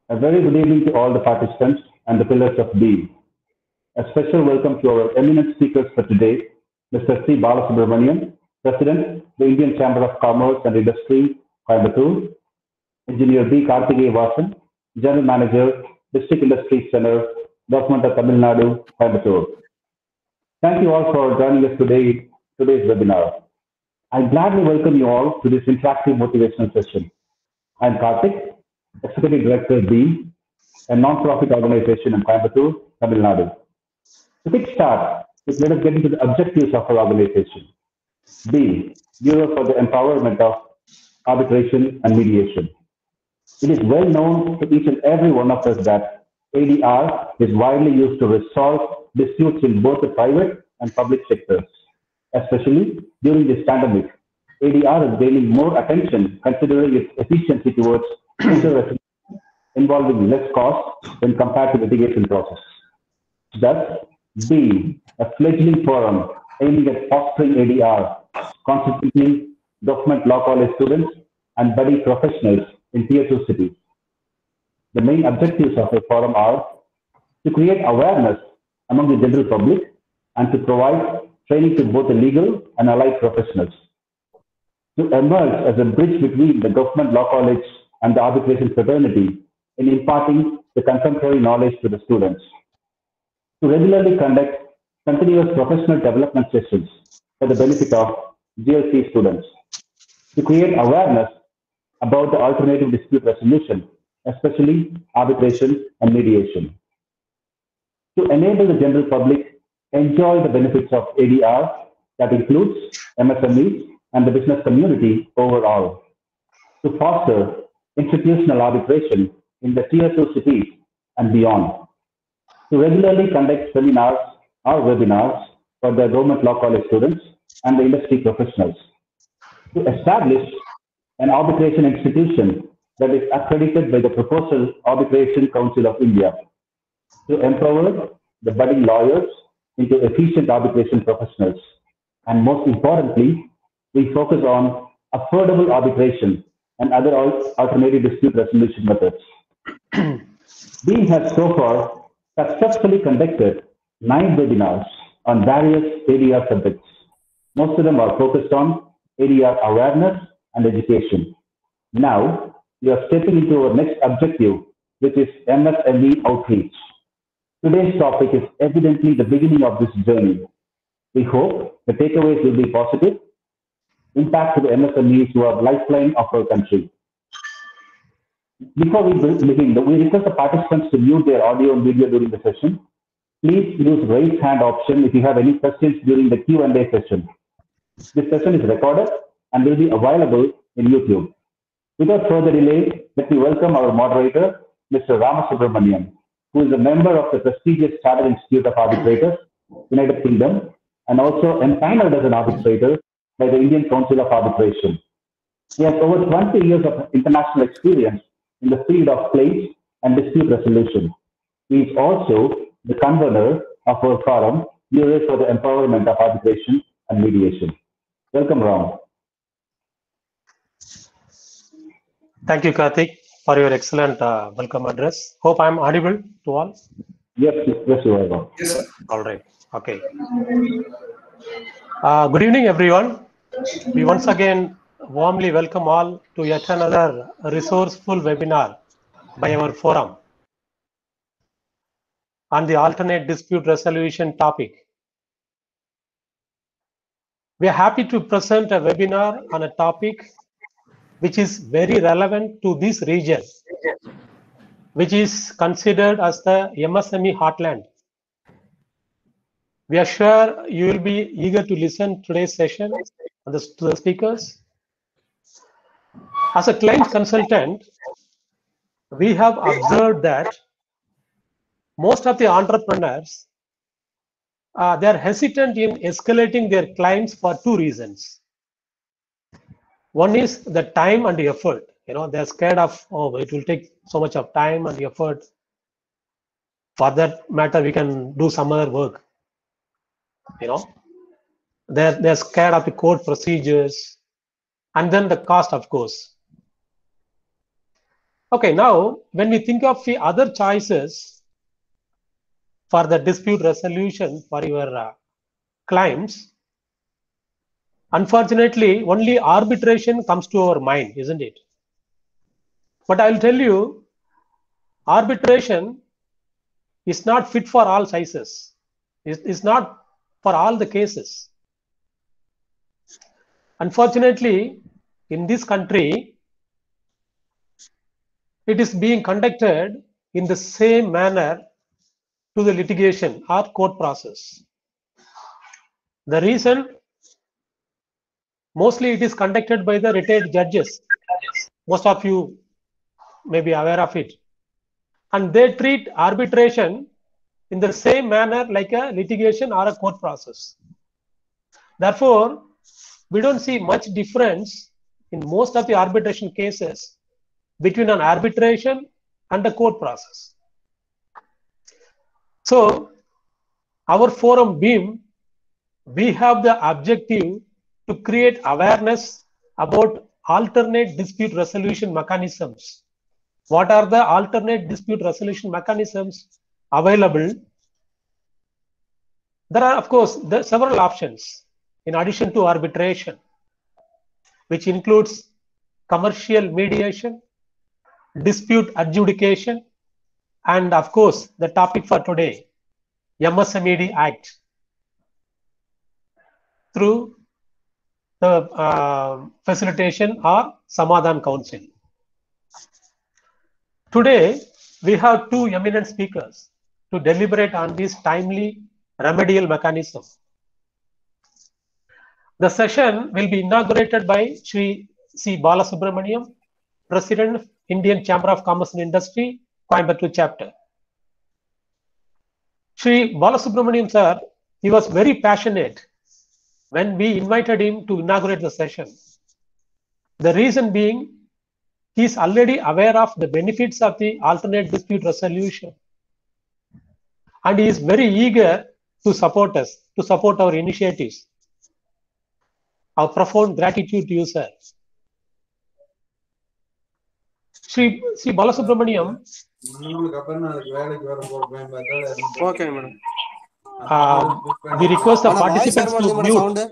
A very good evening to all the participants and the pillars of being. A special welcome to our eminent speakers for today, Mr. C. Balasubramanian, President, the Indian Chamber of Commerce and Industry, Coimbatore, Engineer B. Karthikeya Vasan, General Manager, District Industry Center, Government of Tamil Nadu, Coimbatore. Thank you all for joining us today's webinar. I gladly welcome you all to this interactive motivational session. I'm Karthik, Executive Director B, a non-profit organization in Coimbatore, Tamil Nadu. To kickstart, let us get into the objectives of our organization. B, Bureau for the Empowerment of Arbitration and Mediation. It is well known to each and every one of us that ADR is widely used to resolve disputes in both the private and public sectors. Especially during this pandemic, ADR is gaining more attention considering its efficiency towards resolution involving less cost when compared to litigation process. Thus, B, a fledgling forum aiming at fostering ADR, constituting government law college students and budding professionals in Tier 2 cities. The main objectives of the forum are to create awareness among the general public and to provide training to both the legal and allied professionals, to emerge as a bridge between the government law college and the arbitration fraternity in imparting the contemporary knowledge to the students, to regularly conduct continuous professional development sessions for the benefit of GLC students, to create awareness about the alternative dispute resolution, especially arbitration and mediation, to enable the general public enjoy the benefits of ADR that includes MSMEs and the business community overall, to foster institutional arbitration in the Tier 2 cities and beyond, to regularly conduct seminars or webinars for the government law college students and the industry professionals, to establish an arbitration institution that is accredited by the Proposal Arbitration Council of India, to empower the budding lawyers into efficient arbitration professionals. And most importantly, we focus on affordable arbitration and other alternative dispute resolution methods. We have so far successfully conducted 9 webinars on various ADR subjects. Most of them are focused on ADR awareness and education. Now, we are stepping into our next objective, which is MSME outreach. Today's topic is evidently the beginning of this journey. We hope the takeaways will be positive, impact to the MSMEs who are lifeline of our country. Before we begin, we request the participants to mute their audio and video during the session. Please use raise hand option if you have any questions during the Q&A session. This session is recorded and will be available in YouTube. Without further delay, let me welcome our moderator, Mr. Ramasubramanian, who is a member of the prestigious Chartered Institute of Arbitrators, United Kingdom, and also empaneled as an arbitrator by the Indian Council of Arbitration. He has over 20 years of international experience in the field of claims and dispute resolution. He is also the convener of our forum, Bureau for the Empowerment of Arbitration and Mediation. Welcome, Ram. Thank you, Karthik, for your excellent welcome address. Hope I'm audible to all. Yes, you are. Yes, sir. All right. Okay. Good evening, everyone. We once again warmly welcome all to yet another resourceful webinar by our forum on the alternate dispute resolution topic. We are happy to present a webinar on a topic which is very relevant to this region, which is considered as the MSME heartland. We are sure you will be eager to listen to today's session to the speakers. As a claims consultant, we have observed that most of the entrepreneurs they are hesitant in escalating their claims for 2 reasons. One is the time and the effort. They're scared of, oh, it will take so much of time and effort. For that matter, we can do some other work. They're scared of the court procedures and then the cost, of course. Okay, now when we think of the other choices for the dispute resolution for your claims, unfortunately, only arbitration comes to our mind, isn't it? But I'll tell you, arbitration is not fit for all sizes. It's not for all the cases. Unfortunately, in this country, it is being conducted in the same manner to the litigation or court process. The reason, mostly it is conducted by the retired judges. Most of you may be aware of it. And they treat arbitration in the same manner like a litigation or a court process. Therefore, we don't see much difference in most of the arbitration cases between an arbitration and a court process. So, our forum BEAM, we have the objective to create awareness about alternate dispute resolution mechanisms. What are the alternate dispute resolution mechanisms available? There are, of course, several options in addition to arbitration, which includes commercial mediation, dispute adjudication, and of course, the topic for today, MSMED Act. Through the facilitation or Samadhan Council. Today, we have two eminent speakers to deliberate on this timely remedial mechanism. The session will be inaugurated by Shri C. Balasubramaniam, President, Indian Chamber of Commerce and Industry, Coimbatore Chapter. Shri Balasubramaniam sir, he was very passionate when we invited him to inaugurate the session. The reason being, he is already aware of the benefits of the alternate dispute resolution. And he is very eager to support us, to support our initiatives. Our profound gratitude to you, sir. Shri Balasubramaniam. Okay, madam. We request the participants to mute.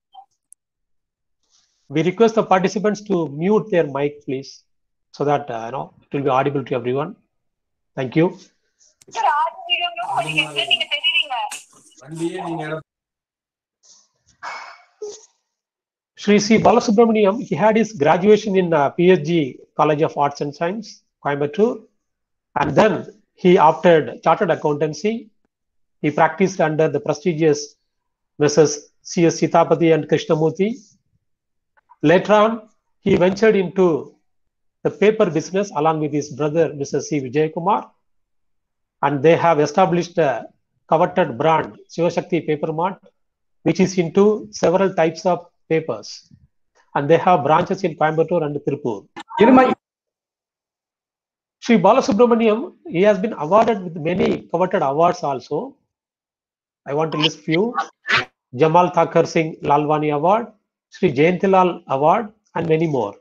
We request the participants to mute their mic, please, so that it will be audible to everyone. Thank you. Shri C. Balasubramaniam, he had his graduation in PSG College of Arts and Science, Coimbatore, and then he opted chartered accountancy. He practiced under the prestigious Mrs. C.S. Sitapati and Krishnamurthy. Later on, he ventured into the paper business along with his brother, Mr. C. Vijayakumar, and they have established a coveted brand, Shivashakti Paper Mart, which is into several types of papers. And they have branches in Coimbatore and Tirupur. Shri Balasubramaniam, he has been awarded with many coveted awards also. I want to list few. Jamal Thakur Singh Lalwani Award, Shri Jayantilal Award, and many more.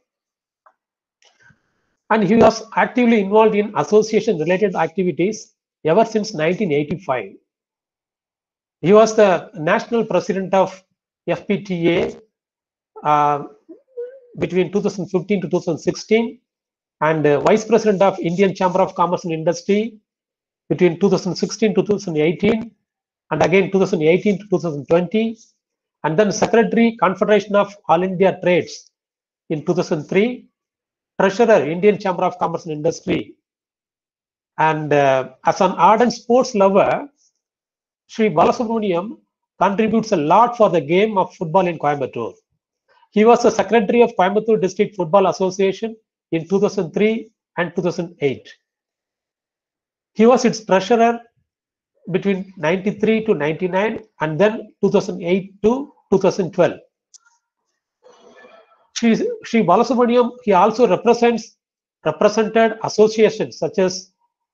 And he was actively involved in association-related activities ever since 1985. He was the national president of FPTA between 2015 to 2016, and vice president of Indian Chamber of Commerce and Industry between 2016 to 2018, and again 2018 to 2020, and then Secretary, Confederation of All India Trades in 2003, Treasurer, Indian Chamber of Commerce and Industry. And as an ardent sports lover, Shri Balasubramaniam contributes a lot for the game of football in Coimbatore. He was the Secretary of Coimbatore District Football Association in 2003 and 2008. He was its treasurer between 93 to 99 and then 2008 to 2012. Shri Balasubramaniam, he also represented associations such as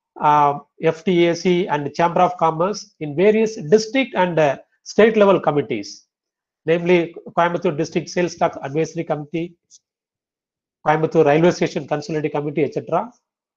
FTAC and Chamber of Commerce in various district and state level committees, namely Coimbatore District Sales Tax Advisory Committee, Coimbatore Railway Station Consultative Committee, etc.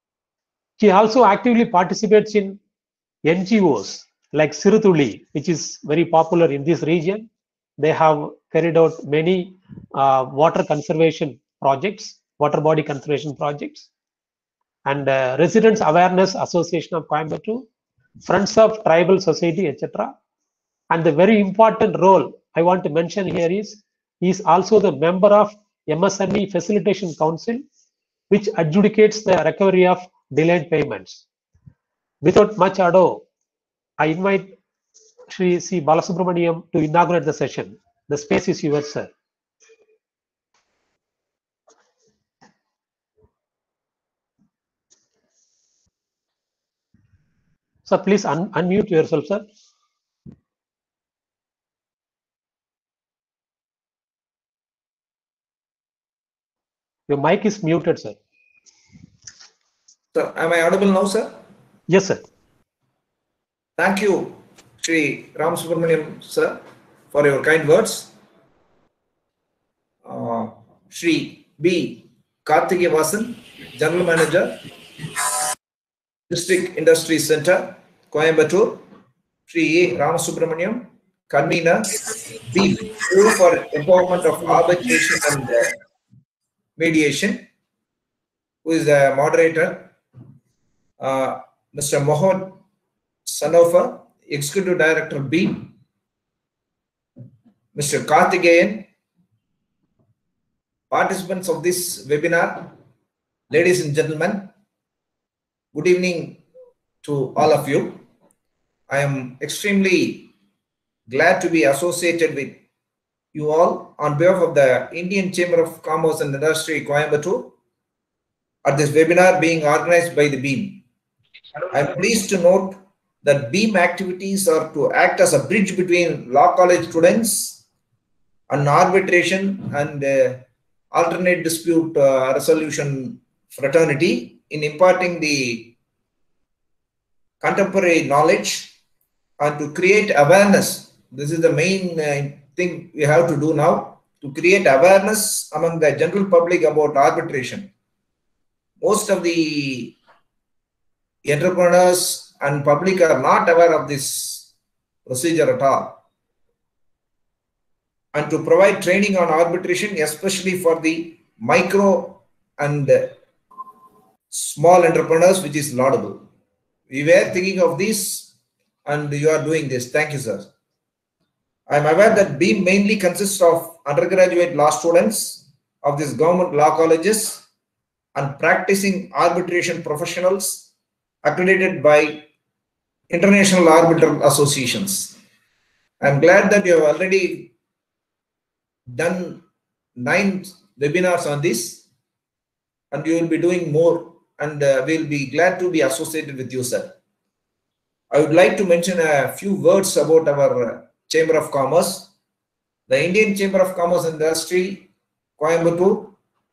He also actively participates in NGOs like Sirutuli, which is very popular in this region. They have carried out many water conservation projects, water body conservation projects, and Residents Awareness Association of Coimbatore, Friends of Tribal Society, etc. And the very important role I want to mention here is he is also the member of MSME Facilitation Council, which adjudicates the recovery of delayed payments. Without much ado, I invite Shri C. Balasubramaniam to inaugurate the session. The space is yours, sir. So please unmute yourself, sir. Your mic is muted, sir. So, am I audible now, sir? Yes, sir. Thank you, Shri Ram Subramaniam, sir, for your kind words. Shri B. Karthikeya Vasan, General Manager, District Industry Center, Coimbatore. Shri A. Ram Subramaniam, Convener, B. Bureau for Empowerment of Arbitration and Mediation, who is the moderator. Mr. Mohod Sanofa, Executive Director B. Mr. Karthikeyan, participants of this webinar, ladies and gentlemen, good evening to all of you. I am extremely glad to be associated with you all on behalf of the Indian Chamber of Commerce and Industry, Coimbatore, at this webinar being organized by the BEAM. I am pleased to note that BEAM activities are to act as a bridge between law college students and arbitration and alternate dispute resolution fraternity in imparting the contemporary knowledge and to create awareness. This is the main thing we have to do now, to create awareness among the general public about arbitration. Most of the entrepreneurs and public are not aware of this procedure at all. And to provide training on arbitration, especially for the micro and small entrepreneurs, which is laudable. We were thinking of this and you are doing this. Thank you, sir. I am aware that BEAM mainly consists of undergraduate law students of these government law colleges and practicing arbitration professionals accredited by international arbitral associations. I am glad that you have already done 9 webinars on this and you will be doing more, and we will be glad to be associated with you, sir. I would like to mention a few words about our Chamber of Commerce. The Indian Chamber of Commerce and Industry, Coimbatore,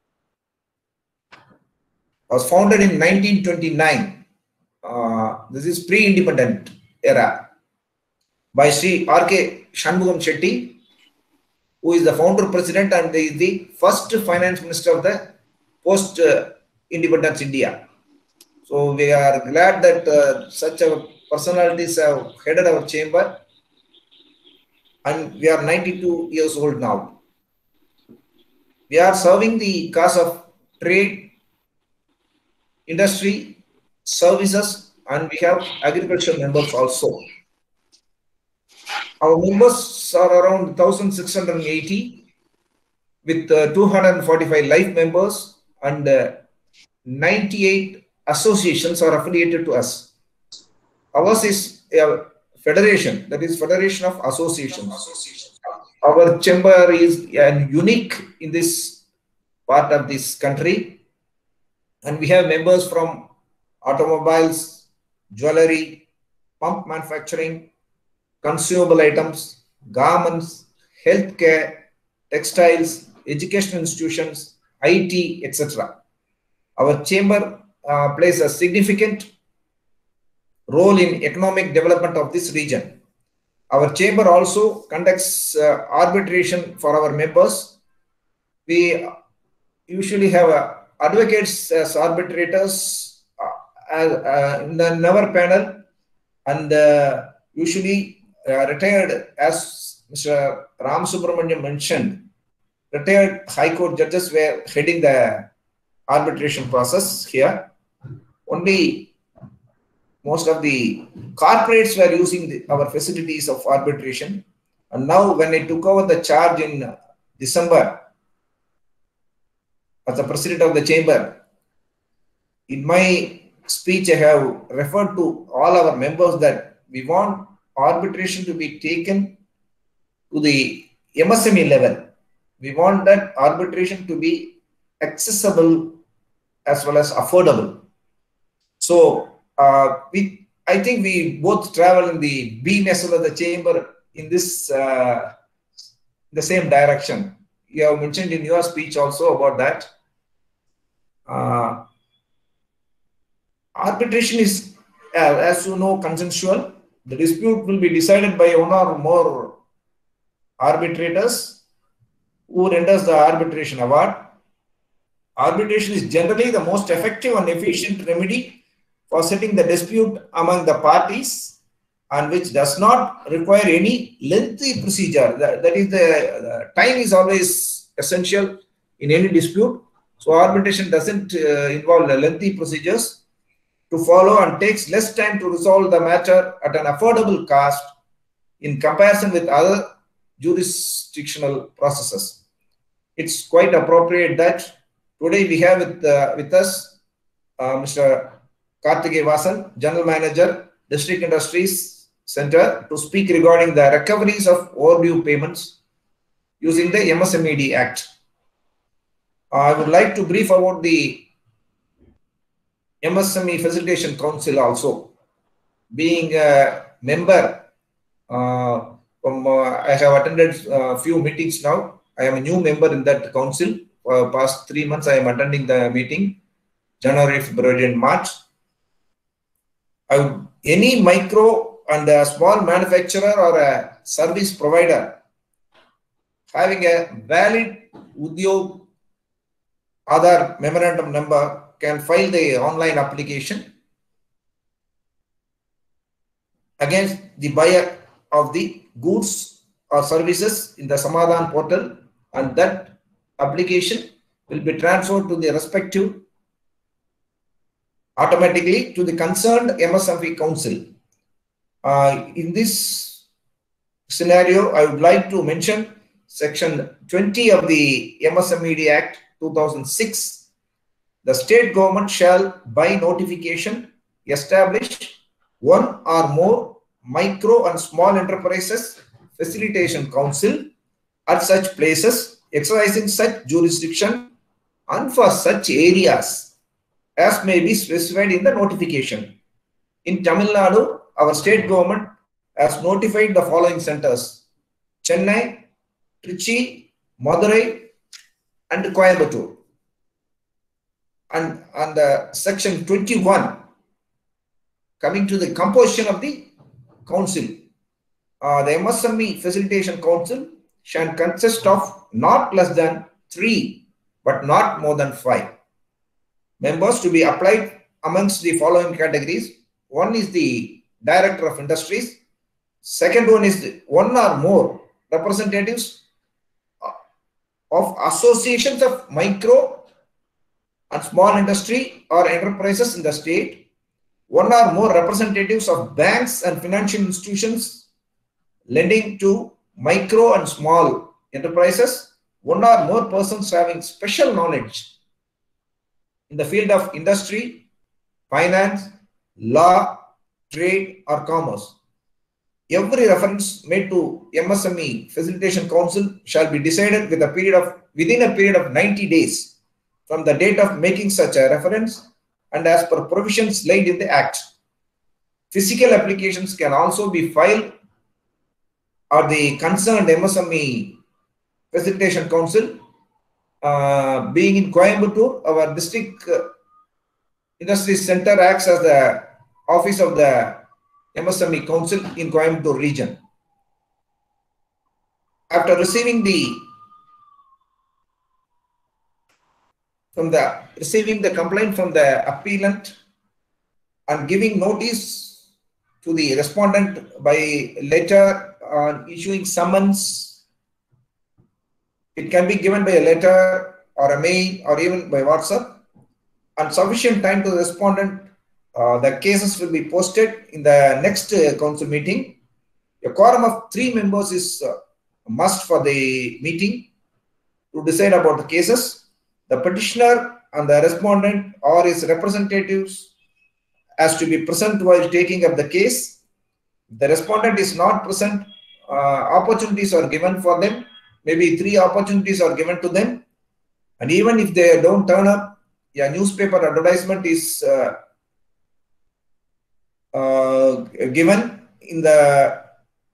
was founded in 1929. This is pre-independent era, by Sri R.K. Shanmugam Shetty, who is the founder president and is the first finance minister of the post-independence India. So we are glad that such personalities have headed our chamber, and we are 92 years old now. We are serving the cause of trade, industry, services, and we have agriculture members also. Our members are around 1,680 with 245 life members, and 98 associations are affiliated to us. Ours is a federation, that is Federation of Associations. Our chamber is unique in this part of this country, and we have members from automobiles, jewelry, pump manufacturing, consumable items, garments, healthcare, textiles, educational institutions, IT, etc. Our chamber plays a significant role in economic development of this region. Our chamber also conducts arbitration for our members. We usually have advocates as arbitrators in our panel, and usually retired, as Mr. Ram Subramanian mentioned, retired High Court judges were heading the arbitration process here. Only most of the corporates were using our facilities of arbitration. And now when I took over the charge in December as the president of the chamber, in my speech I have referred to all our members that we want arbitration to be taken to the MSME level. We want that arbitration to be accessible as well as affordable. So I think we both travel in the beam as well as the chamber in this the same direction. You have mentioned in your speech also about that. Arbitration is, as you know, consensual. The dispute will be decided by one or more arbitrators who renders the arbitration award. Arbitration is generally the most effective and efficient remedy for settling the dispute among the parties, and which does not require any lengthy procedure. That is, the time is always essential in any dispute. So arbitration doesn't involve lengthy procedures to follow and takes less time to resolve the matter at an affordable cost in comparison with other jurisdictional processes. It's quite appropriate that today we have with us Mr. Karthikeya Vasan, General Manager, District Industries Center, to speak regarding the recoveries of overdue payments using the MSMED Act. I would like to brief about the MSME Facilitation Council also. Being a member, I have attended a few meetings now. I am a new member in that council. For past 3 months, I am attending the meeting, January, February, and March. Any micro and a small manufacturer or a service provider having a valid Udyog Aadhaar memorandum number can file the online application against the buyer of the goods or services in the Samadhan portal, and that application will be transferred to the respective automatically to the concerned MSME council. In this scenario, I would like to mention Section 20 of the MSMED Act 2006. The state government shall, by notification, establish one or more micro and small enterprises facilitation council at such places, exercising such jurisdiction and for such areas as may be specified in the notification. In Tamil Nadu, our state government has notified the following centers: Chennai, Trichy, Madurai, and Coimbatore. And Section 21, coming to the composition of the council, the MSME Facilitation Council shall consist of not less than 3, but not more than 5 members to be applied amongst the following categories. One is the Director of Industries. Second one is one or more representatives of associations of micro and small industry or enterprises in the state. One or more representatives of banks and financial institutions lending to micro and small enterprises. One or more persons having special knowledge in the field of industry, finance, law, trade, or commerce. Every reference made to MSME Facilitation Council shall be decided within a period of 90 days from the date of making such a reference and as per provisions laid in the Act. Physical applications can also be filed at the concerned MSME Facilitation Council. Being in Coimbatore, our District Industry Center acts as the office of the MSME Council in Coimbatore region. After receiving the complaint from the appellant and giving notice to the respondent by letter or issuing summons. It can be given by a letter or a mail or even by WhatsApp, and sufficient time to the respondent. The cases will be posted in the next council meeting. A quorum of 3 members is a must for the meeting to decide about the cases. The petitioner and the respondent or his representatives has to be present while taking up the case. If the respondent is not present, opportunities are given for them. Maybe 3 opportunities are given to them. And even if they don't turn up, a newspaper advertisement is given in the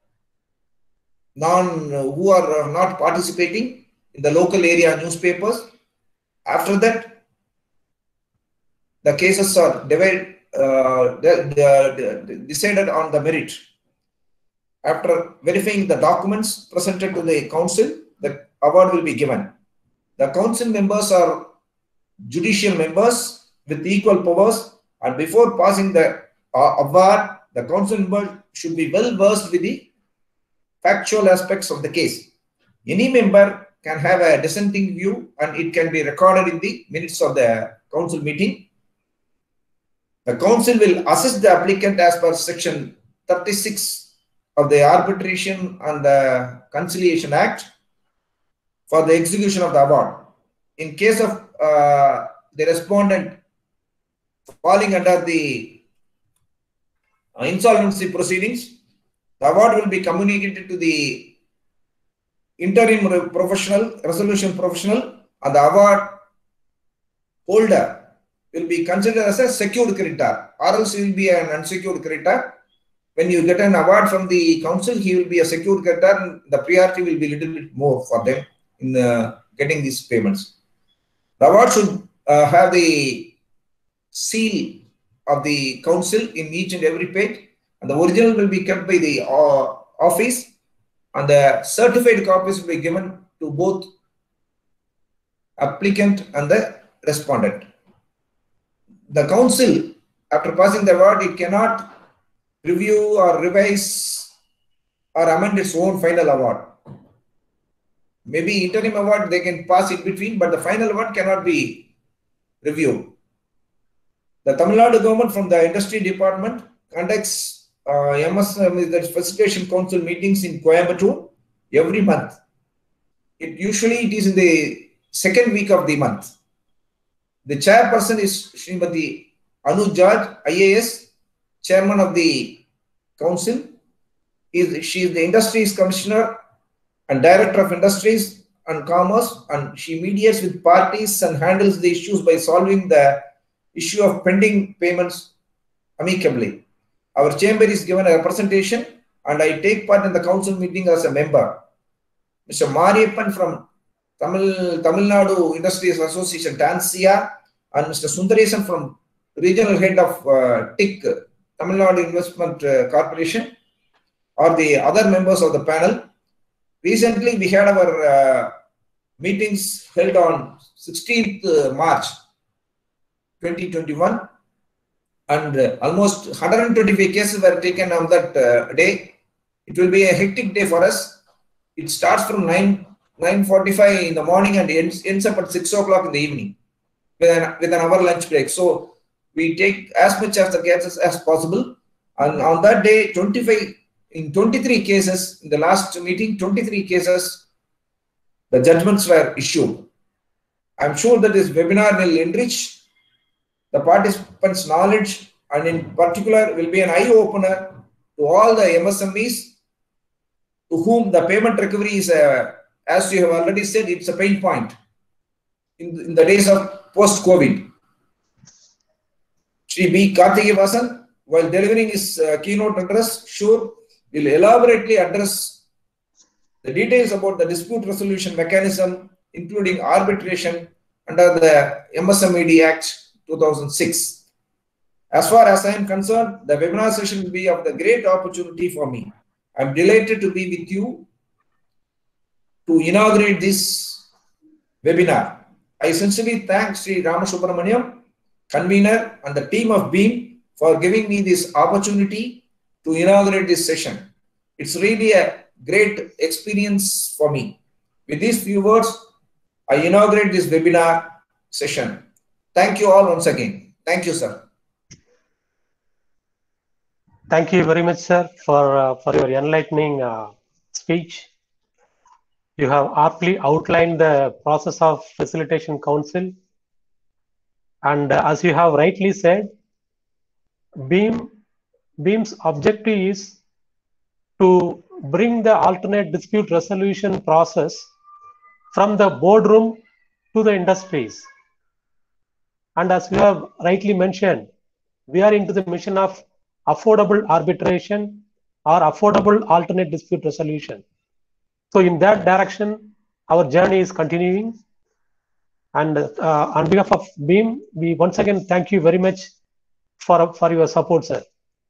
who are not participating in the local area newspapers. After that, the cases are decided on the merit. After verifying the documents presented to the council, the award will be given. The council members are judicial members with equal powers, and before passing the award, the council member should be well versed with the factual aspects of the case. Any member can have a dissenting view, and it can be recorded in the minutes of the council meeting. The council will assist the applicant as per section 36 of the Arbitration and the Conciliation Act for the execution of the award. In case of the respondent falling under the insolvency proceedings, the award will be communicated to the interim professional, resolution professional, and the award holder will be considered as a secured creditor, or else he will be an unsecured creditor. When you get an award from the council, he will be a secured creditor, and the priority will be a little bit more for them in getting these payments. The award should have the seal of the council in each and every page, and the original will be kept by the office, and the certified copies will be given to both applicant and the respondent. The council, after passing the award, it cannot review or revise or amend its own final award. Maybe interim award they can pass in between, but the final award cannot be reviewed. The Tamil Nadu government from the industry department conducts MSME, the Facilitation Council meetings in Coimbatore every month. Usually it is in the second week of the month. The chairperson is Srimati Anu George, IAS, chairman of the council. She is the industries commissioner and director of industries and commerce, and she mediates with parties and handles the issues by solving the issue of pending payments amicably. Our chamber is given a representation, and I take part in the council meeting as a member. Mr. Mariyappan from Tamil Nadu Industries Association, Tansia, and Mr. Sundaresan from regional head of TIC, Tamil Nadu Investment Corporation, are the other members of the panel. Recently, we had our meetings held on 16th March 2021, and almost 125 cases were taken on that day. It will be a hectic day for us. It starts from 9:45 in the morning and ends up at 6 o'clock in the evening with an hour lunch break. So we take as much of the cases as possible. And on that day, 23 cases, in the last meeting, 23 cases, the judgments were issued. I'm sure that this webinar will enrich the participants' knowledge, and in particular will be an eye-opener to all the MSMEs to whom the payment recovery is, as you have already said, it's a pain point in the days of post-COVID. Shri B. Karthikeyasan, while delivering his keynote address, will elaborately address the details about the dispute resolution mechanism, including arbitration under the MSMED Act 2006. As far as I am concerned, the webinar session will be of the great opportunity for me. I am delighted to be with you to inaugurate this webinar. I sincerely thank Sri Ramasubramaniam, convener, and the team of BEAM for giving me this opportunity to inaugurate this session. It's really a great experience for me. With these few words, I inaugurate this webinar session. Thank you all once again. Thank you, sir. Thank you very much, sir, for your enlightening speech. You have aptly outlined the process of Facilitation Council. And as you have rightly said, BEAM's objective is to bring the alternate dispute resolution process from the boardroom to the industries. And as you have rightly mentioned, we are into the mission of affordable arbitration or affordable alternate dispute resolution. So in that direction, our journey is continuing. And on behalf of BEAM, we once again thank you very much for your support, sir.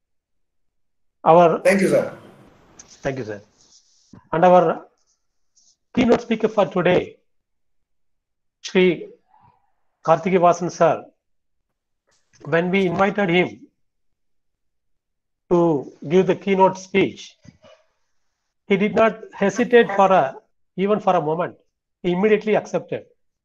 Thank you, sir. Thank you, sir. And our keynote speaker for today, Shri Karthikeyavatsan sir, when we invited him to give the keynote speech, he did not hesitate even for a moment. He immediately accepted.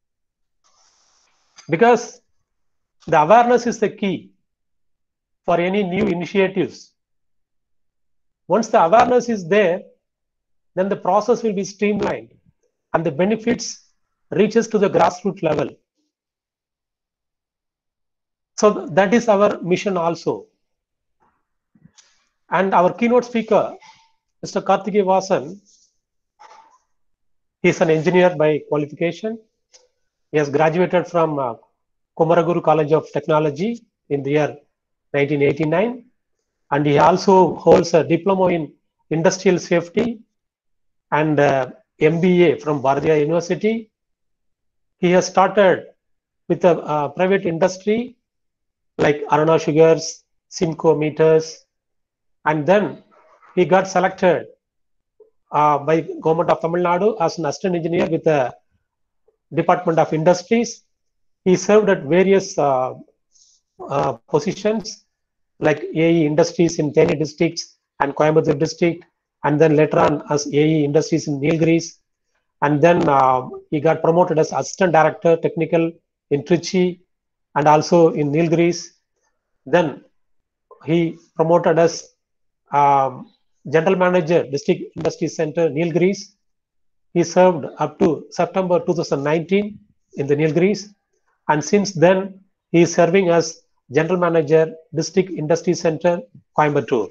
Because the awareness is the key for any new initiatives. Once the awareness is there, then the process will be streamlined and the benefits reaches to the grassroots level. So that is our mission also. And our keynote speaker, Mr. Karthikeyavatsan, he is an engineer by qualification. He has graduated from Kumaraguru College of Technology in the year 1989. And he also holds a diploma in industrial safety and MBA from Bharatiya University. He has started with a private industry like Aruna Sugars, Simco Meters, and then he got selected by Government of Tamil Nadu as an assistant engineer with the Department of Industries. He served at various positions like AE Industries in Theni districts and Coimbatore district, and then later on as AE Industries in Nilgiris. And then he got promoted as Assistant Director Technical in Trichy and also in Nilgiris. Then he promoted as General Manager District Industry Center Nilgiris. He served up to September 2019 in the Nilgiris, and since then he is serving as General Manager District Industry Center Coimbatore.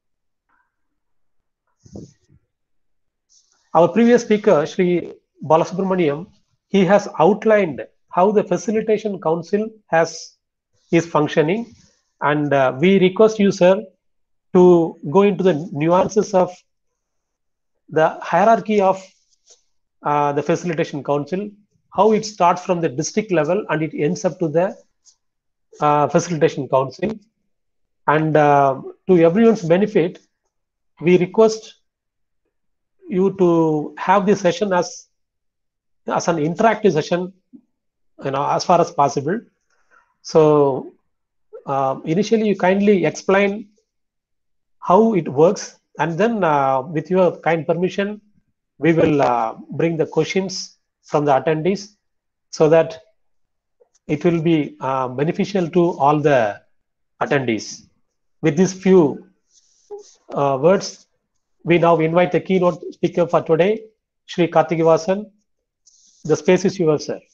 Our previous speaker, Shri Balasubramaniam, he has outlined how the Facilitation Council is functioning, and we request you, sir, to go into the nuances of the hierarchy of the Facilitation Council, how it starts from the district level and it ends up to the Facilitation Council. And to everyone's benefit, we request you to have this session as an interactive session, as far as possible. So initially you kindly explain how it works, and then with your kind permission, we will bring the questions from the attendees so that it will be beneficial to all the attendees. With these few words, we now invite the keynote speaker for today, Shri Karthikeyavatsan. The space is yours, sir.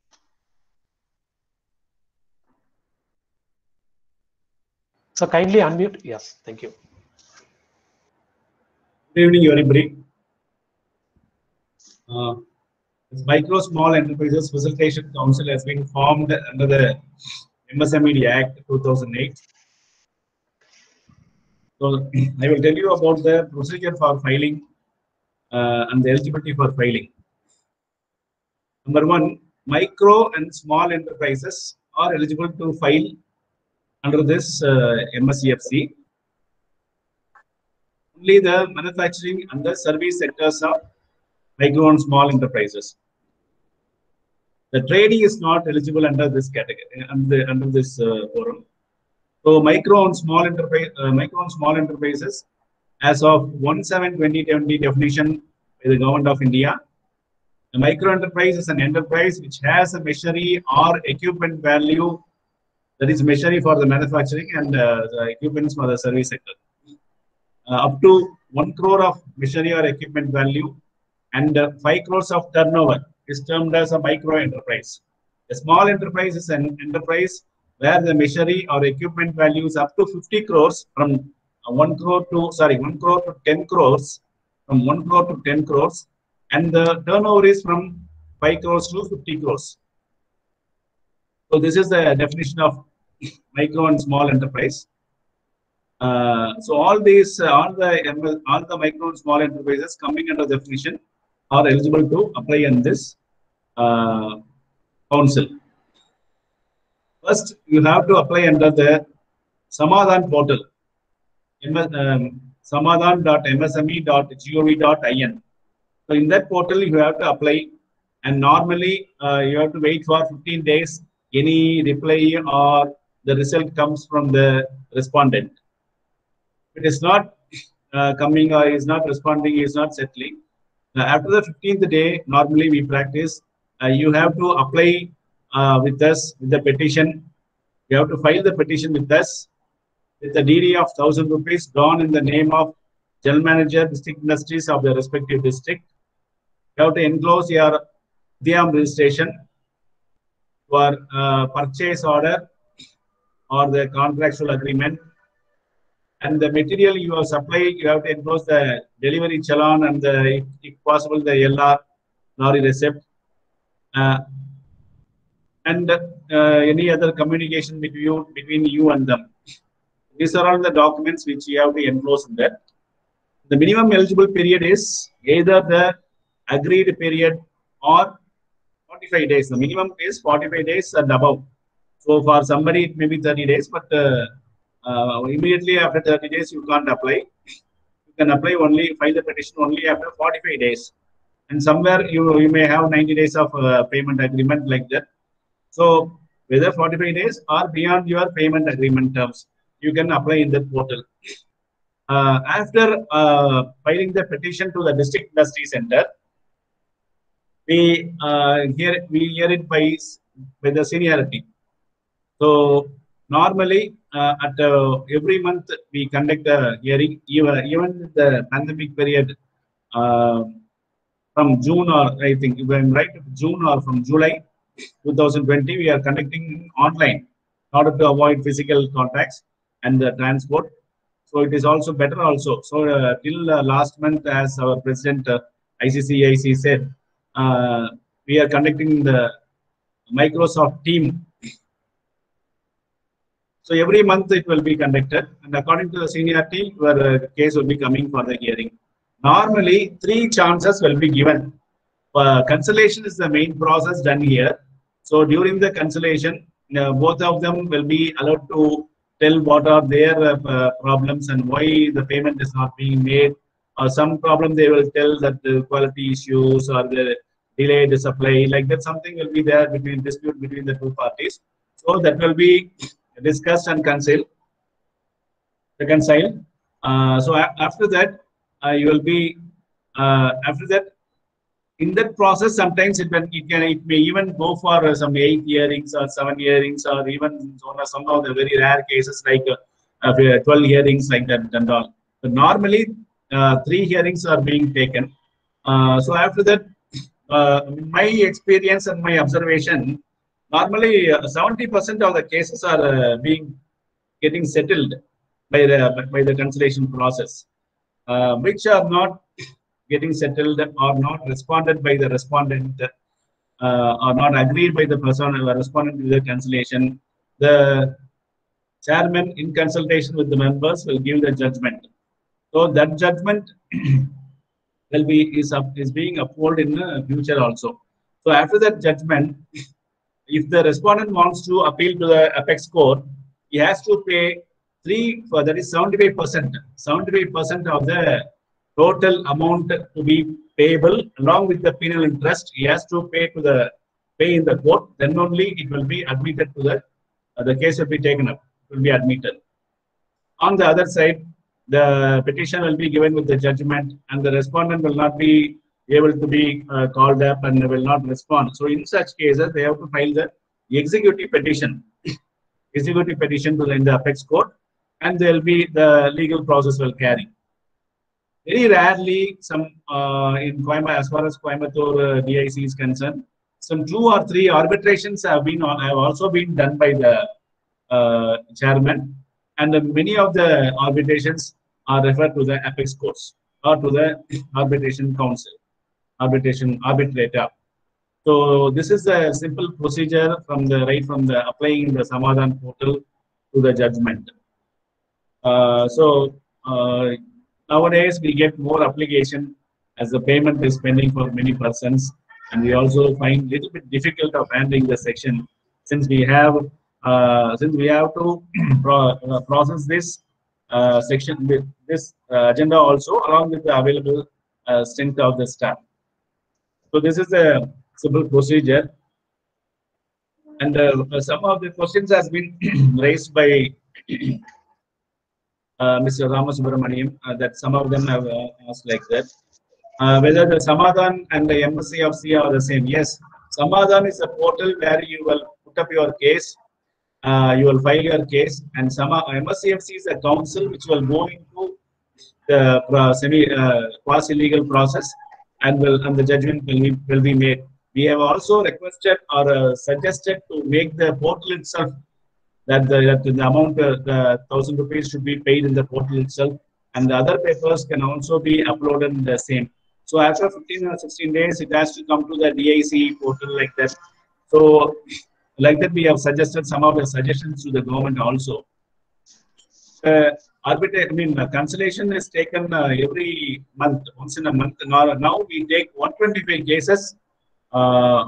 So kindly unmute. Yes, thank you. Good evening, everybody. Micro Small Enterprises Facilitation Council has been formed under the MSME Act 2008. So I will tell you about the procedure for filing and the eligibility for filing. Number one, micro and small enterprises are eligible to file under this MSEFC. Only the manufacturing and the service sectors of micro and small enterprises. The trading is not eligible under this category, under this forum. So micro and small enterprises, as of 1/7/2020 definition by the Government of India, a micro enterprise is an enterprise which has a machinery or equipment value, that is machinery for the manufacturing and the equipments for the service sector. Up to 1 crore of machinery or equipment value and 5 crores of turnover is termed as a micro enterprise. A small enterprise is an enterprise where the machinery or equipment value is up to 50 crores from 1 crore to 10 crores, from 1 crore to 10 crores, and the turnover is from 5 crores to 50 crores. So this is the definition of micro and small enterprise. So all the micro and small enterprises coming under definition are eligible to apply in this council. First, you have to apply under the Samadhan portal, samadhan.msme.gov.in. So in that portal, you have to apply, and normally you have to wait for 15 days. Any reply or the result comes from the respondent. If it is not coming or is not responding, is not settling, after the 15th day, normally we practice, you have to apply with us with the petition. You have to file the petition with us with the DD of 1,000 rupees drawn in the name of General Manager, District Industries of the respective district. You have to enclose your DIAM registration for purchase order or the contractual agreement. And the material you have supplied, you have to enclose the delivery challan and the, if possible, the LR, lorry receipt, and any other communication between you and them. These are all the documents which you have to enclose in that. The minimum eligible period is either the agreed period or 45 days. The minimum is 45 days and above. So for somebody it may be 30 days, but immediately after 30 days you can't apply. You can apply only, file the petition only after 45 days. And somewhere you may have 90 days of payment agreement like that. So whether 45 days or beyond your payment agreement terms, you can apply in the portal. After filing the petition to the District Industry Center, we hear it by the seniority. So normally at every month we conduct a hearing, even the pandemic period from June, or I think if I'm right, June or from July 2020, we are conducting online in order to avoid physical contacts and the transport. So it is also better also. So till last month, as our president ICCIC said, we are conducting the Microsoft team. So every month it will be conducted, and according to the seniority, your case will be coming for the hearing. Normally, 3 chances will be given. Cancellation is the main process done here. So during the cancellation, both of them will be allowed to tell what are their problems and why the payment is not being made. Or some problem they will tell that the quality issues or the delayed supply, like that something will be there between dispute between the 2 parties. So that will be discussed and reconciled. So after that, you will be after that. In that process, sometimes it may even go for some 8 hearings or 7 hearings, or even some of the very rare cases like 12 hearings like that and all. But normally, 3 hearings are being taken. So after that, my experience and my observation, normally 70% of the cases are getting settled by the cancellation process, which are not getting settled or not responded by the respondent, or not agreed by the person who responded to the cancellation. The chairman, in consultation with the members, will give the judgment. So that judgment is being upheld in the future also. So after that judgment, if the respondent wants to appeal to the apex court, he has to pay 75% of the total amount to be payable, along with the penal interest. He has to pay in the court. Then only it will be admitted to the case will be taken up. It will be admitted. On the other side, the petition will be given with the judgment, and the respondent will not be able to be called up and will not respond. So in such cases, they have to file the executive petition to in the apex court, and there will be the legal process will carry. Very rarely, some in Coimbatore, as far as Coimbatore DIC is concerned, some 2 or 3 arbitrations have also been done by the chairman, and many of the arbitrations are referred to the apex courts or to the arbitration council, arbitrator. So this is a simple procedure from the applying the Samadhan portal to the judgment. Nowadays we get more application as the payment is pending for many persons, and we also find little bit difficult of handling the section since we have to process this section with this agenda also along with the available strength of the staff. So this is a simple procedure, and some of the questions has been raised by Mr. Ramasubramaniam, that some of them have asked like that. Whether the Samadhan and the MSCFC are the same. Yes, Samadhan is a portal where you will put up your case, you will file your case, and MSCFC is a council which will go into the quasi-legal process, and the judgment will be made. We have also requested or suggested to make the portal itself that the amount, the 1,000 rupees should be paid in the portal itself, and the other papers can also be uploaded in the same. So after 15 or 16 days, it has to come to the DIC portal like that. So like that, we have suggested some of the suggestions to the government also. Cancellation is taken every month, once in a month. Now we take 125 cases at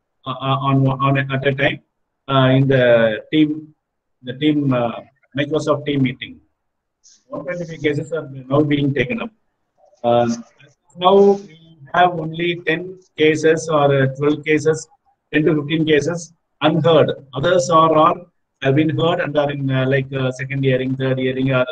a time in the team Microsoft team meeting. 125 cases are now being taken up. Now we have only 10 cases or 12 cases, 10 to 15 cases unheard. Others are all have been heard and are in second hearing, third hearing, or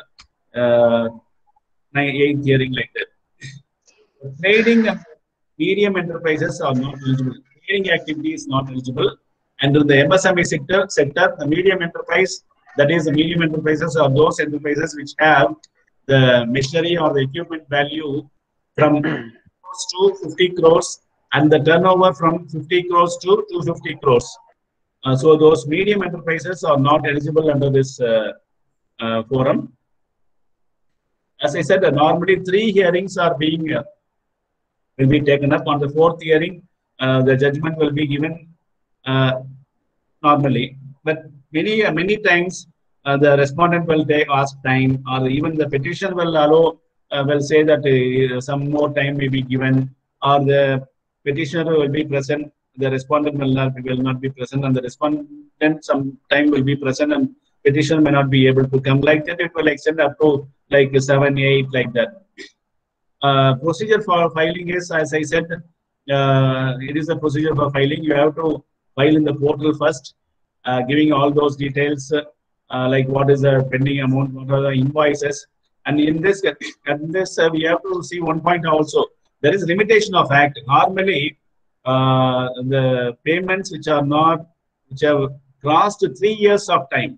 8th hearing like that. Trading and medium enterprises are not eligible. Trading activity is not eligible. And in the MSME sector, the medium enterprise, that is, the medium enterprises are those enterprises which have the machinery or the equipment value from to 50 crores and the turnover from 50 crores to 250 crores. So those medium enterprises are not eligible under this forum. As I said, normally 3 hearings are will be taken up. On the 4th hearing, the judgment will be given normally, but many times the respondent will ask time, or even the petitioner will allow, will say that some more time may be given, or the petitioner will be present, the respondent will not be present, and the respondent some time will be present, and petitioner may not be able to come. Like that, it will extend up to like 7, 8, like that. Procedure for filing is, as I said, it is a procedure for filing. You have to file in the portal first, giving all those details, like what is the pending amount, what are the invoices, and in this, we have to see one point also. There is limitation of act. Normally, the payments which have crossed 3 years of time,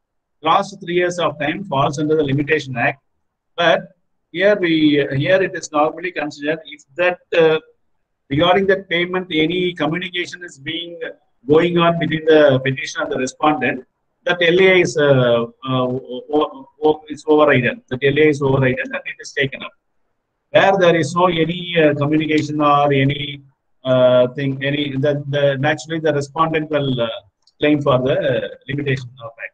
falls under the Limitation Act. But here it is normally considered if that regarding that payment, any communication is going on between the petitioner and the respondent, that LA is overridden. That LA is overridden and it is taken up. Where there is no any communication or any naturally the respondent will claim for the limitation of act.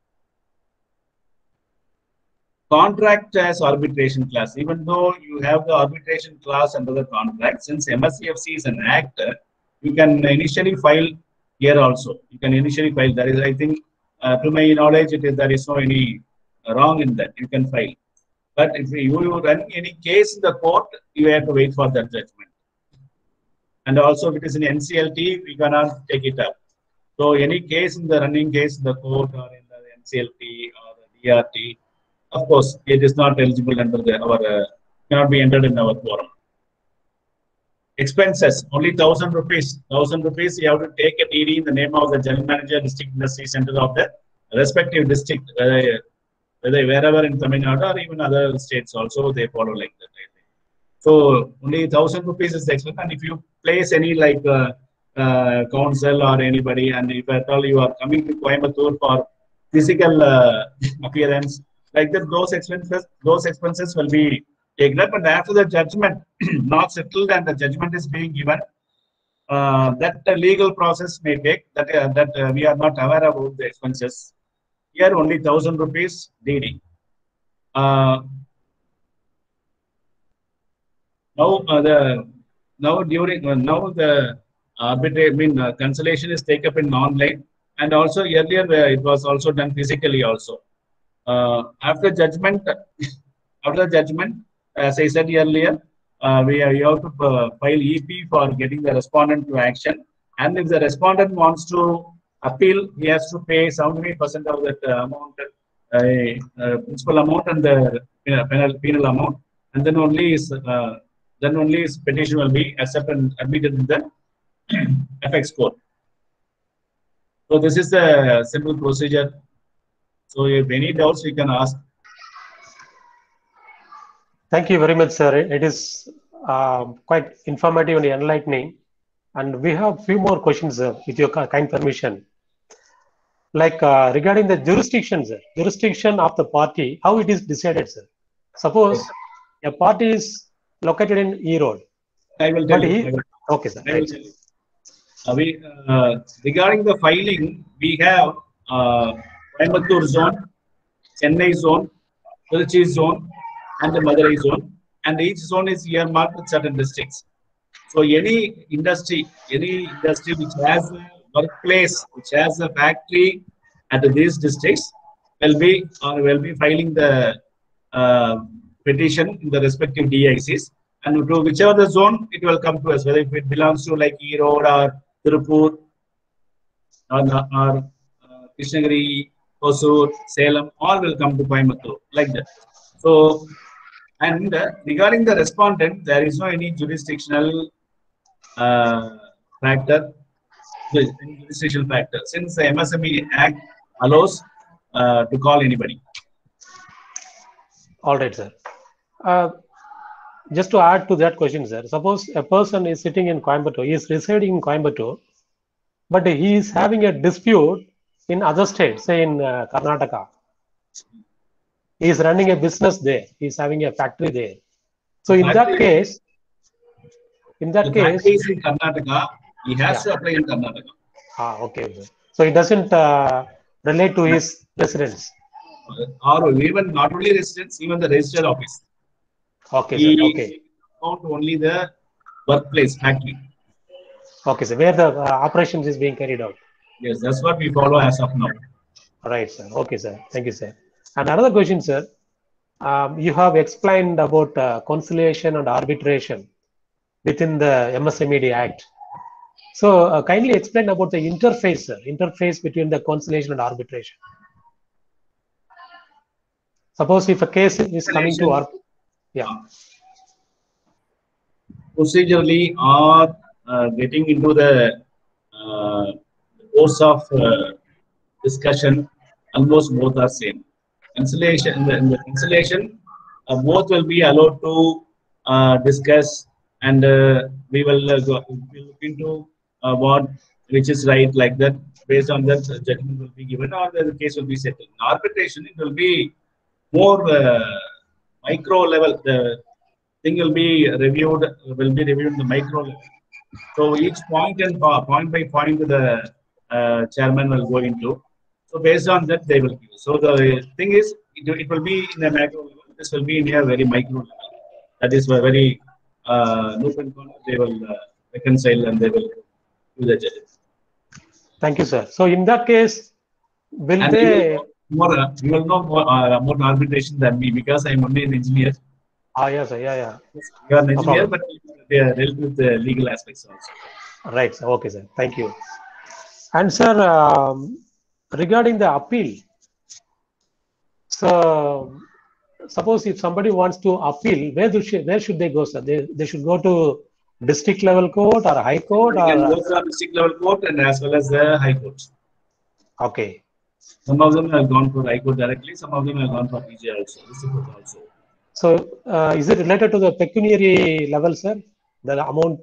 Contract as arbitration class. Even though you have the arbitration class under the contract, since MSCFC is an act, you can initially file here also. You can initially file. That is, I think, to my knowledge, there is no any wrong in that. You can file. But if you run any case in the court, you have to wait for that judgment. And also, if it is in NCLT, we cannot take it up. So any case in the running case in the court or in the NCLT or the DRT, of course, it is not eligible under our cannot be entered in our quorum. Expenses only 1,000 rupees. 1,000 rupees. You have to take a DD in the name of the general manager, district industry center of the respective district, whether wherever in Tamil Nadu or even other states also they follow like that. I think. So only 1,000 rupees is the expense, and if you place any like council or anybody, and if at all you are coming to Coimbatore for physical appearance, like that, those expenses will be taken up, and after the judgment not settled and the judgment is being given, that legal process may take that we are not aware about the expenses. Here only 1,000 rupees DD. Now the arbitrary cancellation is taken up in online, and also earlier it was also done physically also. After judgment, as I said earlier, you have to file EP for getting the respondent to action, and if the respondent wants to appeal, he has to pay 70% of that amount, principal amount and the penal amount, and then only his petition will be accepted and admitted in the FX court. So this is the simple procedure. So if any doubts, we can ask. Thank you very much, sir. It is quite informative and enlightening. And we have a few more questions, sir, with your kind permission. Like regarding the jurisdiction, sir, jurisdiction of the party, how it is decided, sir? Suppose a party is located in Erode. I will tell you. Okay, sir. Regarding the filing, we have Coimbatore zone, Chennai zone, Trichy zone, and the Madurai zone, and each zone is earmarked with certain districts. So any industry which has a workplace, which has a factory at these districts, will be filing the petition in the respective DICs, and to whichever the zone it will come to us, whether if it belongs to like Erode or Tirupur or Krishnagiri, Hosur, Salem, all will come to Coimbatore like that. So, and regarding the respondent, there is no any jurisdictional factor, since the MSME Act allows to call anybody. All right, sir. Just to add to that question, sir, suppose a person is sitting in Coimbatore, he is residing in Coimbatore, but he is having a dispute in other states, say in Karnataka. He is running a business there. He is having a factory there. So in that case, in Karnataka, he has to apply in Karnataka. Okay. So it doesn't relate to his residence. Or even not only residence, even the registered office. Okay, sir. Okay. Not only the workplace, factory. Okay, sir. Where the operations is being carried out. Yes, that's what we follow as of now. Right, sir. Okay, sir. Thank you, sir. And another question, sir. You have explained about conciliation and arbitration within the MSMED Act. So kindly explain about the interface, sir. Interface between the conciliation and arbitration. Suppose if a case is coming to our, procedurally or getting into the course of discussion, almost both are same. Conciliation, in the conciliation, both will be allowed to discuss, and we will look into which is right, like that. Based on that, judgment will be given, or the case will be settled. In arbitration, it will be more micro level. The thing will be reviewed in the micro level. So each point by point the chairman will go into. So based on that, they will give. So the thing is, it will be in a macro level. This will be in a very micro level. That is a very loop and corner. They will reconcile and they will do the judgment. Thank you, sir. So in that case, will and they? You will know more about arbitration than me, because I am only an engineer. Yes, sir. Yeah. You are an engineer, but they are dealt with the legal aspects also. Right, sir. Okay, sir. Thank you. And sir, regarding the appeal, so suppose if somebody wants to appeal, where should they go, sir? They should go to district level court or high court, You can or go for district level court and as well as the high court. okay. Some of them have gone for high court directly. Some of them have gone for PG also, district court also. So is it related to the pecuniary level, sir? The amount?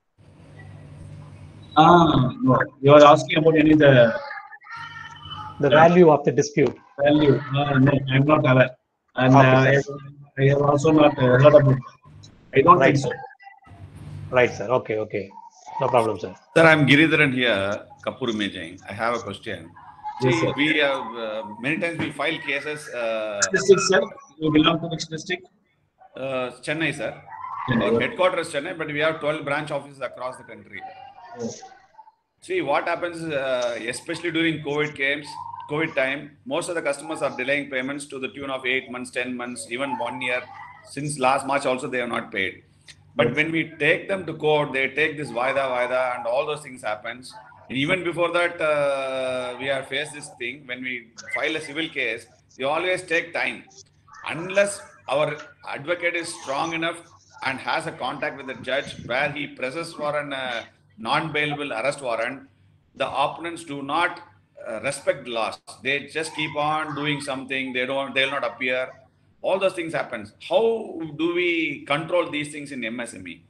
No. You are asking about any the value of the dispute. value. No, I'm not aware. And Okay, I have also not heard about that. I don't Right, think so. Right, sir. Okay. No problem, sir. Sir, I'm Giridharan here, Kapur Imaging. I have a question. Yes, See, sir. we have many times we file cases. District, sir. You belong to which district? Chennai, sir. Chennai, Our okay. headquarters is Chennai, but we have 12 branch offices across the country. Oh. See, what happens, especially during COVID time, most of the customers are delaying payments to the tune of 8 months, 10 months, even 1 year. Since last March also, they have not paid. But when we take them to court, they take this vaida, and all those things happens. And even before that, we have faced this thing. When we file a civil case, they always take time. Unless our advocate is strong enough and has a contact with the judge where he presses for an non-bailable arrest warrant, the opponents do not respect the laws. They just keep on doing something. They'll not appear. All those things happen. How do we control these things in MSME?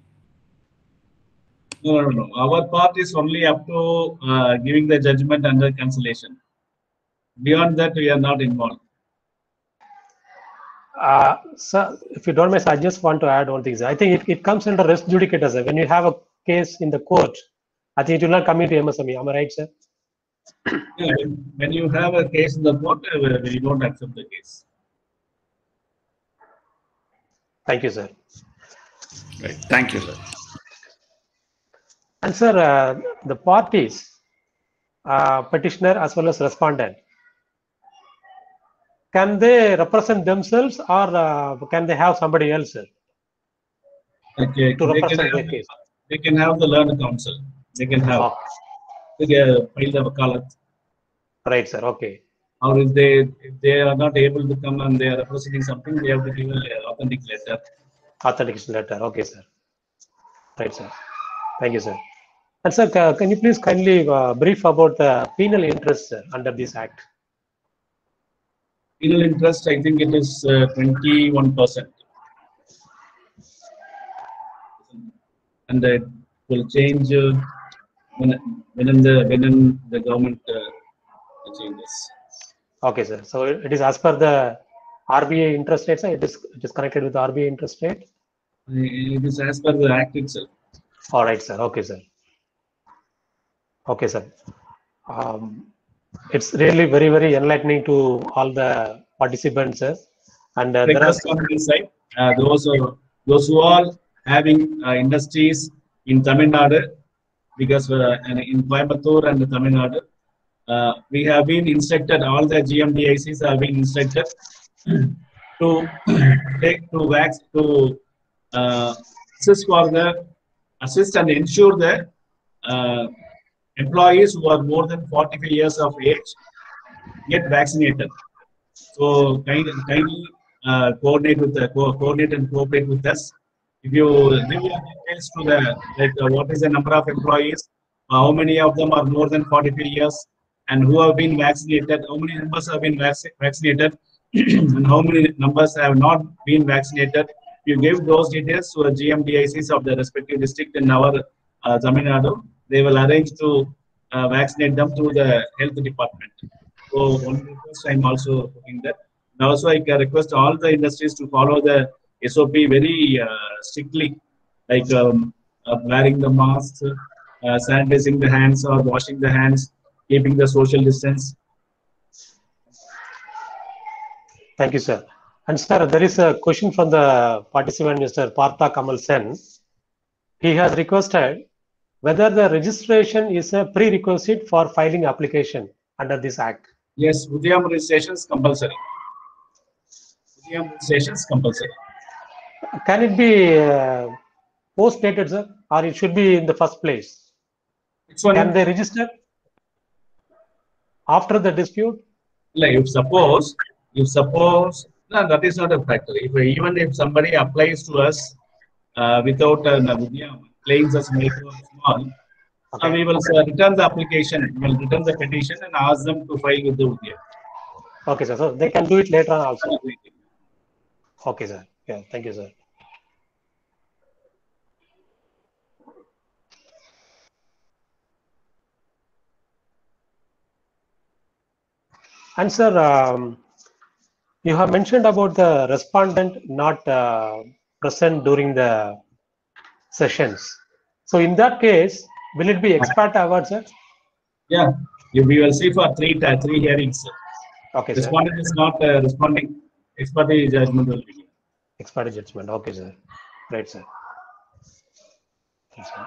No. Our part is only up to giving the judgment under cancellation. Beyond that, we are not involved. Sir, if you don't mind, I just want to add one thing, sir. I think it comes under res judicata, sir. When you have a case in the court, I think it will not come into MSME. Am I right, sir? Yeah, when you have a case in the court, we don't accept the case. Thank you, sir. Right. Thank you, sir. And sir, the parties, petitioner as well as respondent, can they represent themselves or can they have somebody else, sir, Okay. to represent their case? They can have the learned counsel. They can have Oh, they can file the wakalat. right, sir. Okay. Or if they are not able to come and they are representing something, they have to give an authentic letter. Authentication letter. Okay, sir. Right, sir. Thank you, sir. And sir, can you please kindly brief about the penal interest, sir, under this act? Penal interest, I think it is 21%. And it will change when the government changes. Okay, sir. So it is as per the RBI interest rate, sir. It is connected with the RBI interest rate. It is as per the act itself. All right, sir. Okay, sir. Okay, sir. It's really very, very enlightening to all the participants, sir. And there are Request on this side, those who are having industries in Tamil Nadu, because in Coimbatore and Tamil Nadu, we have been instructed, all the GMDICs have been instructed to assist and ensure that employees who are more than 45 years of age get vaccinated. So kindly coordinate and cooperate with us. If you give your details to what is the number of employees, how many of them are more than 45 years, and who have been vaccinated, how many numbers have been vaccinated, and how many numbers have not been vaccinated. You give those details to the GMDICs of the respective district in our Tamil Nadu. They will arrange to vaccinate them through the health department. So one request I'm also putting that. And also I can request all the industries to follow the SOP very strictly, like wearing the masks, sanitizing the hands or washing the hands, keeping the social distance. Thank you, sir. And sir, there is a question from the participant, Mr. Partha Kamal Sen. He has requested whether the registration is a prerequisite for filing application under this act. Yes, Udyam registration is compulsory. Udyam registration is compulsory. Can it be post-dated, sir, or it should be in the first place? Can they register after the dispute? Like if suppose No, that is not a factor. Even if somebody applies to us without claims as micro or small, Okay. we will return the application, we will return the petition and ask them to file with the Udaya. Okay, sir. So they can do it later on also. Okay, sir. Yeah, thank you, sir. And sir, you have mentioned about the respondent not present during the sessions. So in that case, will it be expert award, sir? Yeah, we will see for three hearings. Okay, sir. Respondent is not responding. Expert judgment will be. Expert judgment. Okay, sir. Right, sir. Yes, sir.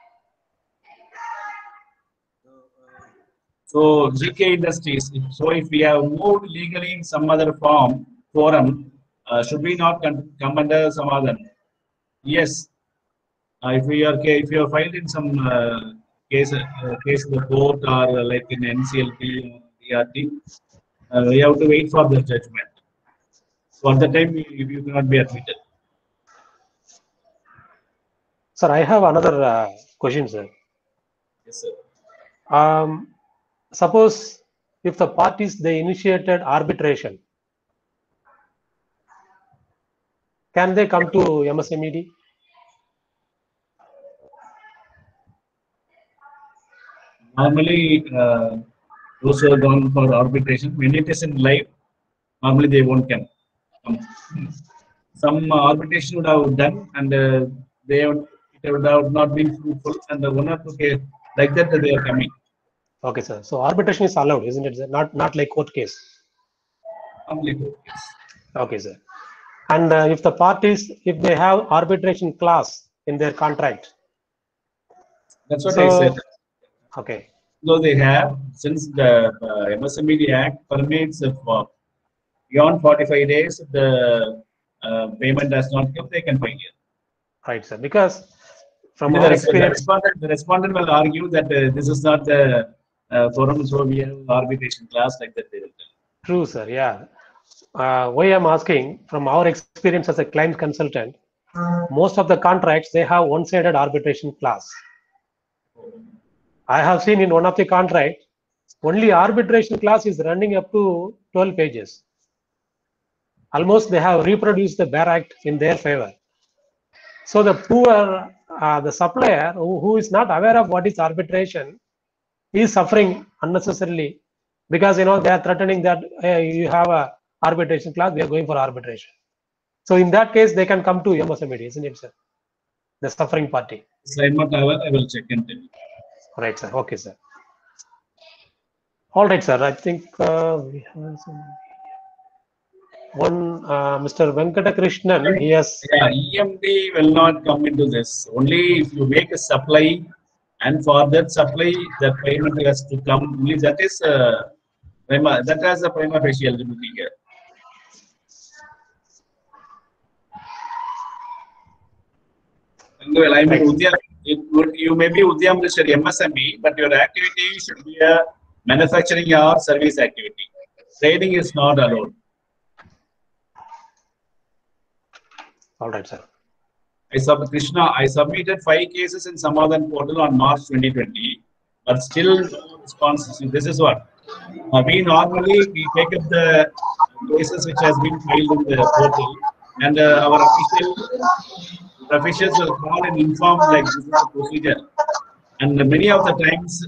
So GK Industries. So if we have moved legally in some other forum, should we not come under some other? Yes. If you are filed in some case in the court or like in NCLT or DRT, we have to wait for the judgment. So at the time, you cannot be admitted. Sir, I have another question, sir. Yes, sir. Suppose if the parties they initiated arbitration, can they come to MSMED? Normally, those who are gone for arbitration, when it is in live, normally they won't come. Some arbitration would have done, and it would have not been fruitful, and the one or two case like that they are coming. Okay, sir. So arbitration is allowed, isn't it, sir? Not like court case. Normally court case. Okay, sir. And if the parties, if they have arbitration clause in their contract. That's what I said. Okay. So they have, since the MSMED Act permits beyond 45 days, if the payment does not come, they can file it. Right, sir. Because from our experience, the respondent will argue that this is not the forum, so we have arbitration clause like that. They will tell. True, sir. Yeah. Why I'm asking, from our experience as a claims consultant, most of the contracts they have one-sided arbitration clause. I have seen in one of the contracts, only arbitration clause is running up to 12 pages. Almost they have reproduced the BEAR Act in their favor. So the poor, the supplier who is not aware of what is arbitration is suffering unnecessarily because they are threatening that hey, you have a arbitration clause, we are going for arbitration. So in that case, they can come to MSMED, isn't it, sir? The suffering party. So I'm not aware, I will check and tell you. Right, sir. Okay, sir. All right, sir. I think we have some. One, Mr. Venkatakrishnan, yes. Yeah, EMD will not come into this. Only if you make a supply, and for that supply, the payment has to come. Only that is that has a prima facie eligibility here. Well, I mean, you may be Udyam listed MSME, but your activity should be a manufacturing or service activity. Trading is not allowed. All right, sir. Krishna, I submitted 5 cases in Samadhan portal on March 2020, but still no response. This is what we normally take up the cases which has been filed in the portal, and our officials will call and inform like this is the procedure. And many of the times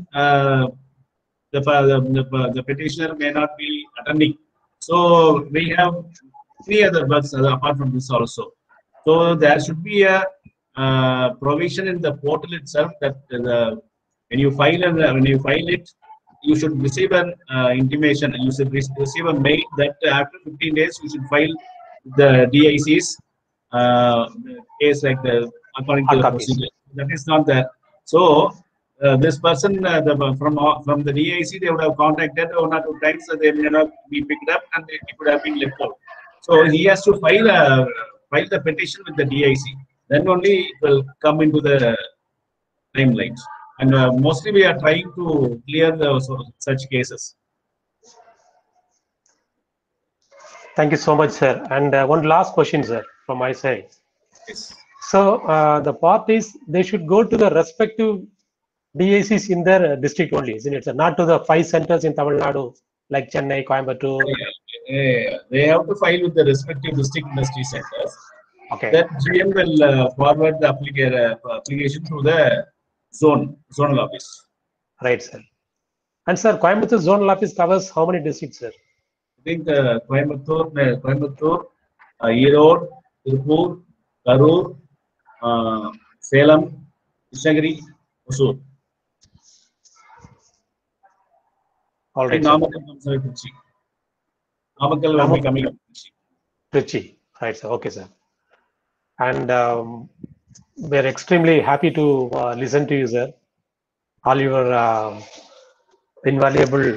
the petitioner may not be attending. So we have 3 other works apart from this also. So there should be a provision in the portal itself that when you file it, you should receive an intimation. You should receive a mail that after 15 days you should file the DICs case like the according to the procedure. That is not there. So this person from the DIC they would have contacted 1 or 2 times, so they may not be picked up and it would have been left out. So he has to file the petition with the DIC. Then only it will come into the timelines. And mostly we are trying to clear such cases. Thank you so much, sir. And one last question, sir, from my side. Yes. So the parties, they should go to the respective DICs in their district only, isn't it, sir? Not to the 5 centers in Tamil Nadu, like Chennai, Coimbatore. They have to file with the respective district industry centers. Okay. That GM will forward the application to the zonal office. Right, sir. And sir, Coimbatore zonal office covers how many districts, sir? I think Coimbatore, Erode, Tirupur, Karur, Salem, Krishnagiri, Hosur. All right, Namakkal comes with Trichy. Namakkal will be coming up. Trichy. Right, sir. Okay, sir. And we're extremely happy to listen to you, sir. All your invaluable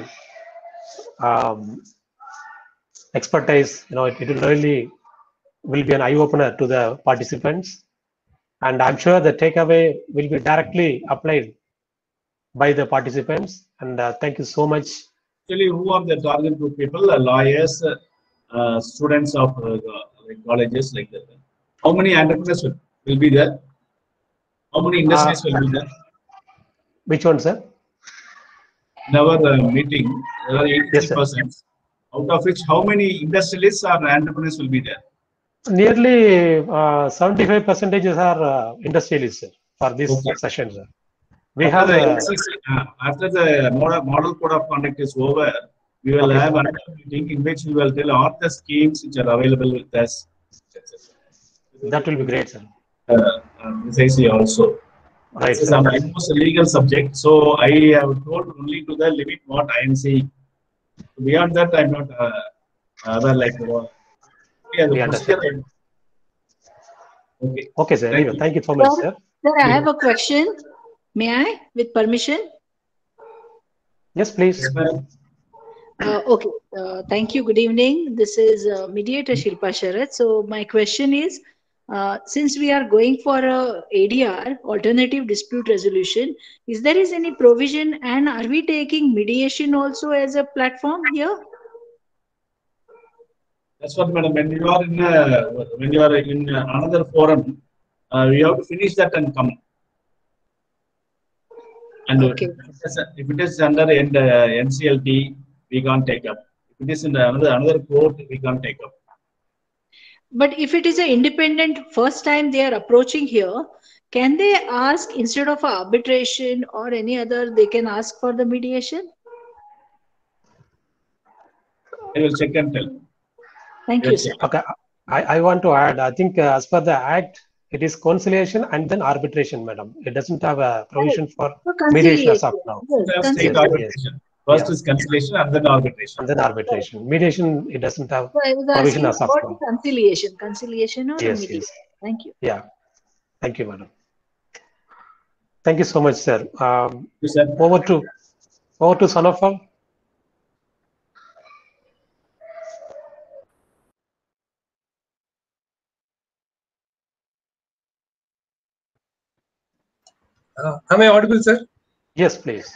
expertise, it will really will be an eye opener to the participants, and I'm sure the takeaway will be directly applied by the participants. And thank you so much. Actually, who are the target group people? Lawyers, students of colleges like that. How many entrepreneurs will be there? How many industries will be there? Which one, sir? In our meeting, there are 80%. Out of which, how many industrialists or entrepreneurs will be there? Nearly 75% are industrialists, sir, for this session, sir. We after have after the model code of conduct is over, we will have another meeting in which we will tell all the schemes which are available with us. That will be great, sir. Precisely also. Right, this is sir. an almost a legal subject, so I have told only to the limit what I am saying. Beyond that, I'm not other like. We understand. Okay. Okay, sir. Anyway, thank you so much, sir. Sir, I have a question. May I, with permission? Yes, please. Okay. Thank you. Good evening. This is mediator Shilpa Sharath. So my question is, since we are going for a ADR, alternative dispute resolution, is there any provision, and are we taking mediation also as a platform here? That's what, madam. When you are in another forum, we have to finish that and come. And okay. If it is under NCLT, we can't take up. If it is in another court, we can't take up. But if it is an independent, first time they are approaching here, can they ask instead of arbitration or any other, they can ask for the mediation? I will check and tell. Thank you, sir. Okay. I want to add, I think as per the Act, it is conciliation and then arbitration, madam. It doesn't have a provision for mediation as of now. Arbitration. First is conciliation and then arbitration. And then arbitration. Mediation, it doesn't have provision as of now. Conciliation or yes, mediation. yes. Thank you. Yeah. Thank you, madam. Thank you so much, sir. Yes, sir. Over to Sanofa. Am I audible, sir? Yes, please.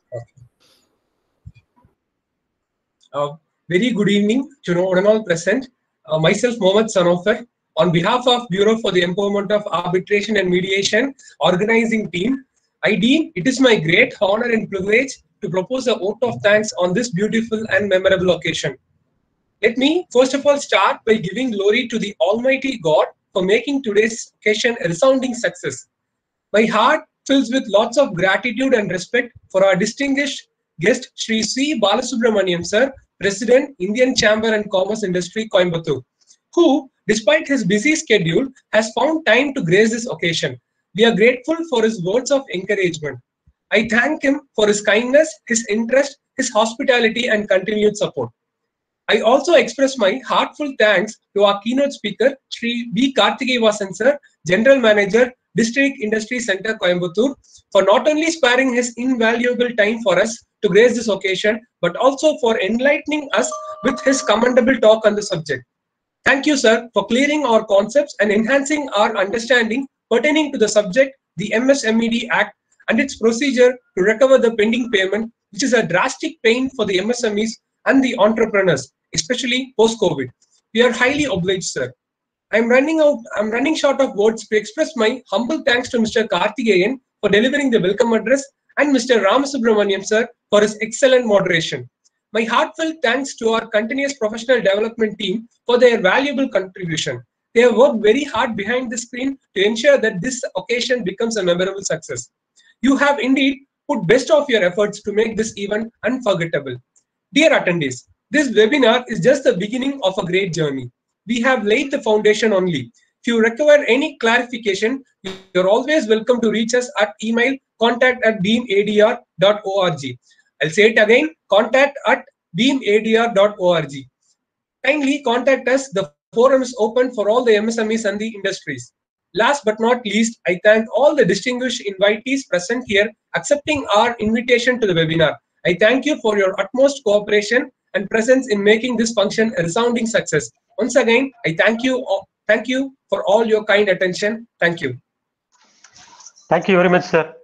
Okay. Very good evening to all present. Myself, Mohammad Sanofer, on behalf of Bureau for the Empowerment of Arbitration and Mediation organizing team, I deem it is my great honor and privilege to propose a vote of thanks on this beautiful and memorable occasion. Let me first of all start by giving glory to the Almighty God for making today's occasion a resounding success. My heart fills with lots of gratitude and respect for our distinguished guest, Shri C. Balasubramaniam, sir, President, Indian Chamber and Commerce Industry, Coimbatore, who, despite his busy schedule, has found time to grace this occasion. We are grateful for his words of encouragement. I thank him for his kindness, his interest, his hospitality, and continued support. I also express my heartfelt thanks to our keynote speaker, Shri B. Karthikeyavan, sir, General Manager, District Industry Center, Coimbatore, for not only sparing his invaluable time for us to grace this occasion, but also for enlightening us with his commendable talk on the subject. Thank you, sir, for clearing our concepts and enhancing our understanding pertaining to the subject, the MSMED Act, and its procedure to recover the pending payment, which is a drastic pain for the MSMEs and the entrepreneurs, especially post-COVID. We are highly obliged, sir. I'm running short of words to express my humble thanks to Mr. Karthikeyan for delivering the welcome address and Mr. Ramasubramaniam, sir, for his excellent moderation. My heartfelt thanks to our continuous professional development team for their valuable contribution. They have worked very hard behind the screen to ensure that this occasion becomes a memorable success. You have indeed put best of your efforts to make this event unforgettable. Dear attendees, this webinar is just the beginning of a great journey. We have laid the foundation only. If you require any clarification, you're always welcome to reach us at email contact@beamadr.org. I'll say it again, contact@beamadr.org. Kindly contact us. The forum is open for all the MSMEs and the industries. Last but not least, I thank all the distinguished invitees present here accepting our invitation to the webinar. I thank you for your utmost cooperation and presence in making this function a resounding success. Once again, I thank you for all your kind attention. Thank you. Thank you very much, sir.